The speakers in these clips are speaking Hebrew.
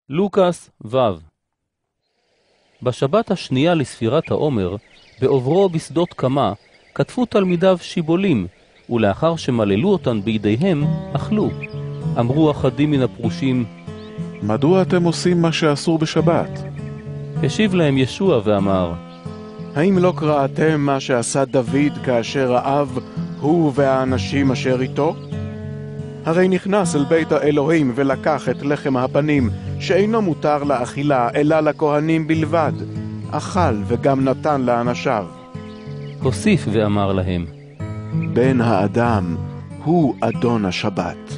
לוקס ו' בשבת השנייה לספירת העומר, בעוברו בשדות קמה, כתפו תלמידיו שיבולים, ולאחר שמללו אותן בידיהם, אכלו. אמרו אחדים מן הפרושים, מדוע אתם עושים מה שאסור בשבת? השיב להם ישוע ואמר, האם לא קראתם מה שעשה דוד כאשר רעב הוא והאנשים אשר איתו? הרי נכנס אל בית האלוהים ולקח את לחם הפנים, שאינו מותר לאכילה אלא לכהנים בלבד, אכל וגם נתן לאנשיו. הוסיף ואמר להם, בן האדם הוא אדון השבת.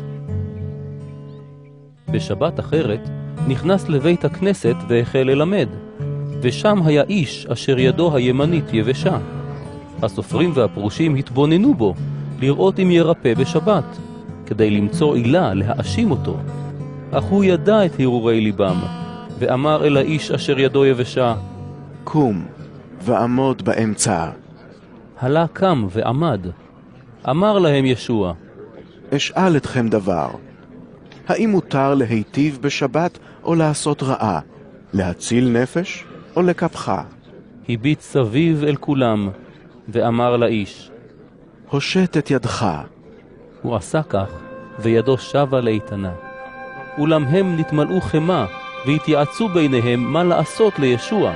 בשבת אחרת נכנס לבית הכנסת והחל ללמד, ושם היה איש אשר ידו הימנית יבשה. הסופרים והפרושים התבוננו בו, לראות אם ירפא בשבת, כדי למצוא עילה להאשים אותו. אך הוא ידע את הרהורי ליבם, ואמר אל האיש אשר ידו יבשה, קום ועמוד באמצע. הלה קם ועמד. אמר להם ישוע, אשאל אתכם דבר, האם מותר להיטיב בשבת או לעשות רעה, להציל נפש או לקפחה? הביט סביב אל כולם, ואמר לאיש, הושט את ידך. הוא עשה כך, וידו שבה לאיתנה. אולם הם נתמלאו חמה, והתייעצו ביניהם מה לעשות לישוע.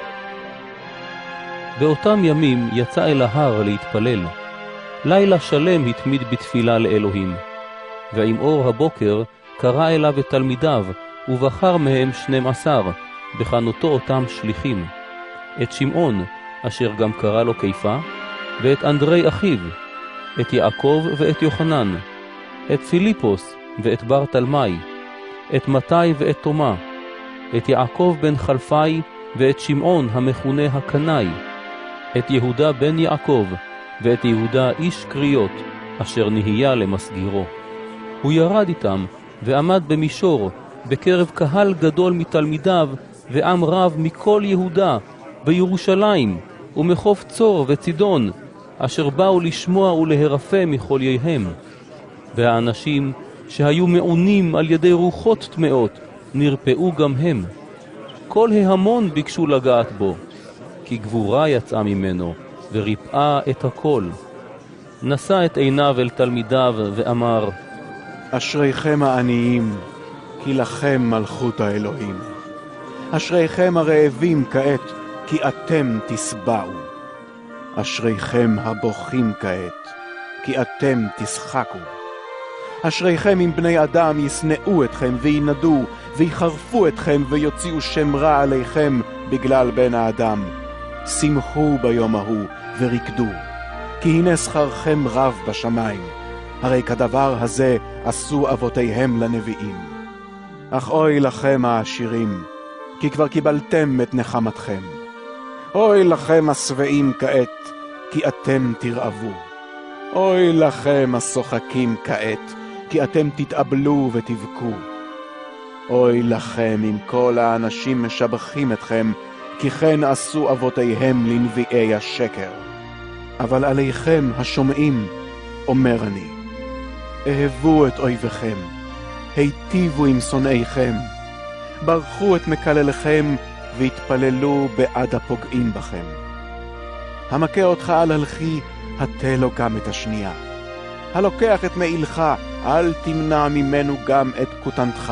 באותם ימים יצא אל ההר להתפלל. לילה שלם התמיד בתפילה לאלוהים. ועם אור הבוקר קרא אליו את תלמידיו, ובחר מהם 12, בחנותו אותם שליחים. את שמעון, אשר גם קרא לו קיפה, ואת אנדרי אחיו, את יעקב ואת יוחנן, את פיליפוס ואת ברתלמי, את מתי ואת תומה, את יעקב בן חלפי ואת שמעון המכונה הקנאי, את יהודה בן יעקב ואת יהודה איש קריות, אשר נהיה למסגירו. הוא ירד איתם ועמד במישור, בקרב קהל גדול מתלמידיו ועם רב מכל יהודה, בירושלים ומחוף צור וצידון, אשר באו לשמוע ולהרפא מחולייהם. והאנשים שהיו מעונים על ידי רוחות טמאות, נרפאו גם הם. כל ההמון ביקשו לגעת בו, כי גבורה יצאה ממנו, וריפאה את הכל. נשא את עיניו אל תלמידיו ואמר, אשריכם העניים, כי לכם מלכות האלוהים. אשריכם הרעבים כעת, כי אתם תשבעו. אשריכם הבוכים כעת, כי אתם תשחקו. אשריכם אם בני אדם ישנאו אתכם וינדו, ויחרפו אתכם ויוציאו שם רע עליכם בגלל בן האדם. שמחו ביום ההוא ורקדו, כי הנה שכרכם רב בשמיים. הרי כדבר הזה עשו אבותיהם לנביאים. אך אוי לכם העשירים, כי כבר קיבלתם את נחמתכם. אוי לכם השבעים כעת, כי אתם תרעבו. אוי לכם השוחקים כעת, כי אתם תתאבלו ותבכו. אוי לכם אם כל האנשים משבחים אתכם, כי כן עשו אבותיהם לנביאי השקר. אבל עליכם השומעים, אומר אני, אהבו את אויביכם, היטיבו עם שונאיכם, ברכו את מקלליכם, והתפללו בעד הפוגעים בכם. המכה אותך על הלכי, הטה לו גם את השנייה. הלוקח את מעילך, אל תמנע ממנו גם את כותנתך.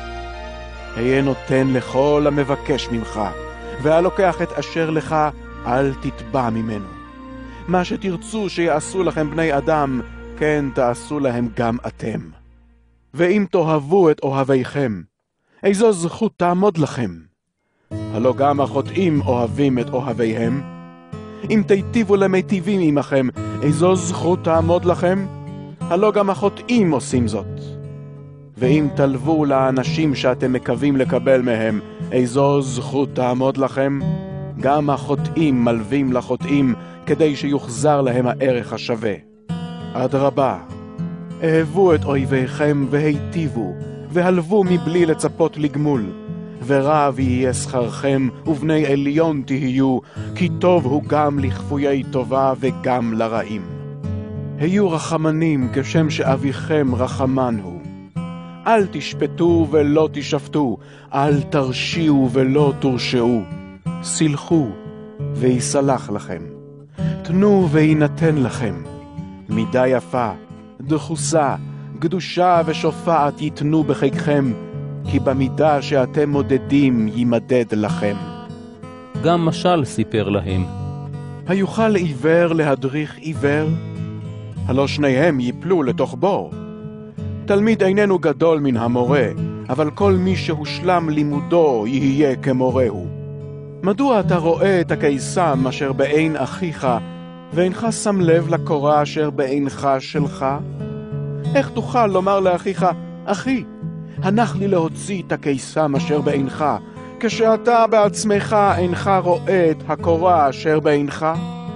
היה נותן לכל המבקש ממך, והלוקח את אשר לך, אל תתבע ממנו. מה שתרצו שיעשו לכם בני אדם, כן תעשו להם גם אתם. ואם תאהבו את אוהביכם, איזו זכות תעמוד לכם? הלא גם החוטאים אוהבים את אוהביהם. אם תיטיבו למיטיבים עמכם, איזו זכות תעמוד לכם? הלא גם החוטאים עושים זאת. ואם תלוו לאנשים שאתם מקווים לקבל מהם, איזו זכות תעמוד לכם? גם החוטאים מלווים לחוטאים, כדי שיוחזר להם הערך השווה. אדרבה, אהבו את אויביכם והיטיבו, והלוו מבלי לצפות לגמול. ורב יהיה שכרכם, ובני עליון תהיו, כי טוב הוא גם לכפויי טובה וגם לרעים. היו רחמנים כשם שאביכם רחמן הוא. אל תשפטו ולא תשפטו, אל תרשיעו ולא תורשעו. סלחו ויסלח לכם. תנו וינתן לכם. מידה יפה, דחוסה, קדושה ושופעת ייתנו בחיקכם, כי במידה שאתם מודדים יימדד לכם. גם משל סיפר להם. היוכל עיוור להדריך עיוור? הלא שניהם ייפלו לתוך בור. תלמיד איננו גדול מן המורה, אבל כל מי שהושלם לימודו יהיה כמורהו. מדוע אתה רואה את הקיסם אשר בעין אחיך, ואינך שם לב לקורה אשר בעינך שלך? איך תוכל לומר לאחיך, אחי, הנח לי להוציא את הקיסם אשר בעינך, כשאתה בעצמך אינך רואה את הקורה אשר בעינך?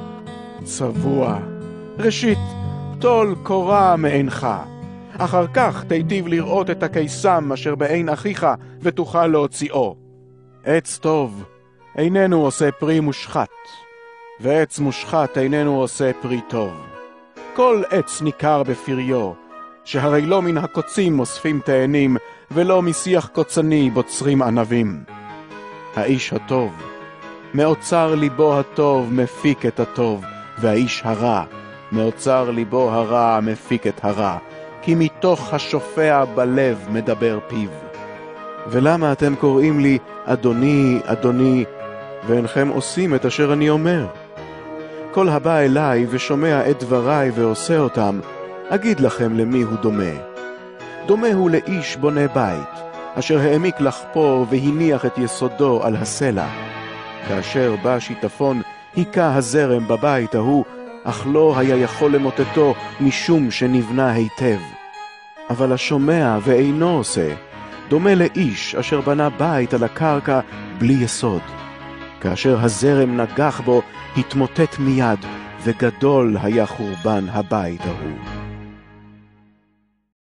צבוע, ראשית, טול קורה מעינך. אחר כך תיטיב לראות את הקיסם אשר בעין אחיך, ותוכל להוציאו. עץ טוב איננו עושה פרי מושחת, ועץ מושחת איננו עושה פרי טוב. כל עץ ניכר בפריו, שהרי לא מן הקוצים אוספים תאנים, ולא משיח קוצני בוצרים ענבים. האיש הטוב, מאוצר ליבו הטוב מפיק את הטוב, והאיש הרע, מאוצר ליבו הרע מפיק את הרע, כי מתוך השופע בלב מדבר פיו. ולמה אתם קוראים לי אדוני, אדוני, ואינכם עושים את אשר אני אומר? כל הבא אליי ושומע את דבריי ועושה אותם, אגיד לכם למי הוא דומה. דומה הוא לאיש בונה בית, אשר העמיק לחפור והניח את יסודו על הסלע. כאשר בא שיטפון, היכה הזרם בבית ההוא, אך לא היה יכול למוטטו משום שנבנה היטב. אבל השומע ואינו עושה, דומה לאיש אשר בנה בית על הקרקע בלי יסוד. כאשר הזרם נגח בו, התמוטט מיד, וגדול היה חורבן הבית ההוא.